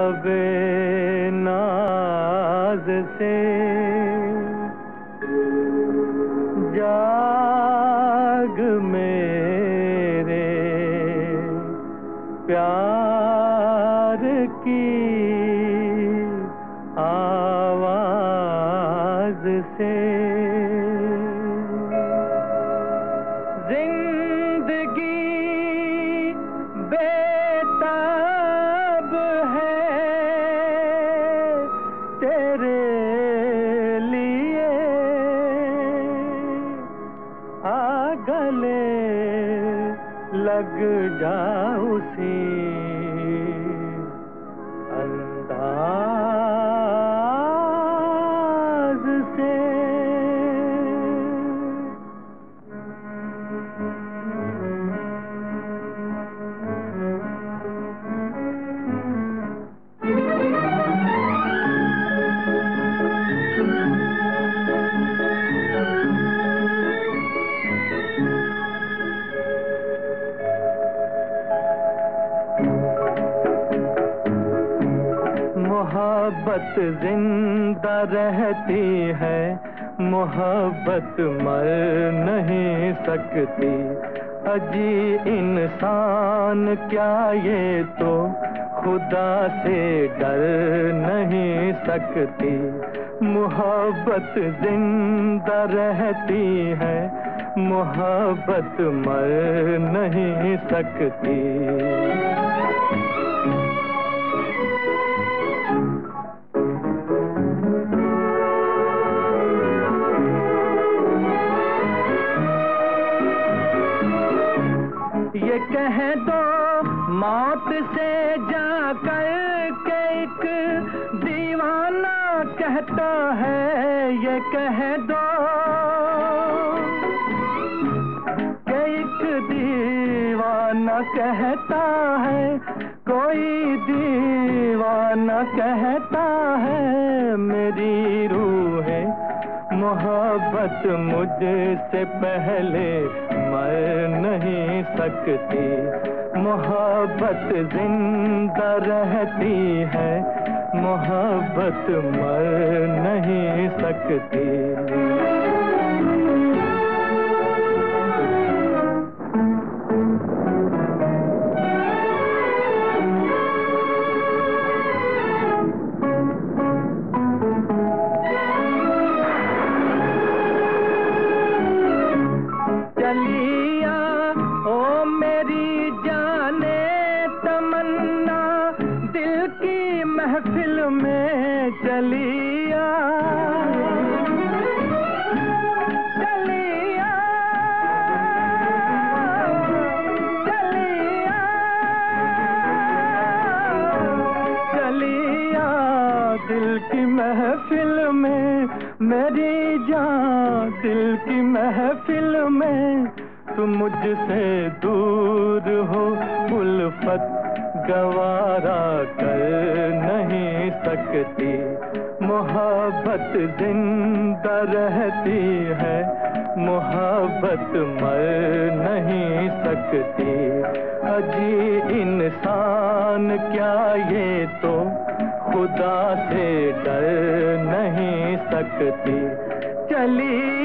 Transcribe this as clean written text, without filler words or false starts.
आबे नाज से जाग मेरे प्यार की आवाज से। जिंदगी बेताब है तेरे लिए, आ गले लग जा उसी अंदाज से। मोहब्बत जिंदा रहती है, मोहब्बत मर नहीं सकती। अजी इंसान क्या ये तो खुदा से डर नहीं सकती। मोहब्बत जिंदा रहती है, मोहब्बत मर नहीं सकती। ये कह दो मौत से जाकर के एक दीवाना कहता है, ये कह दो कि एक दीवाना कहता है, कोई दीवाना कहता है मेरी रूह है मोहब्बत मुझसे पहले मर नहीं सकती। मोहब्बत जिंदा रहती है, मोहब्बत मर नहीं सकती। चलिया ओ मेरी जाने तमन्ना, दिल की महफिल में चलिया। चलिया चलिया चलिया दिल की महफिल में मेरी जान, दिल की महफिल में। तुम मुझसे दूर हो उल्फत गवारा कर नहीं सकती। मोहब्बत जिंदा रहती है, मोहब्बत मर नहीं सकती। अजी इंसान क्या ये तो खुदा से डर नहीं सकती। चली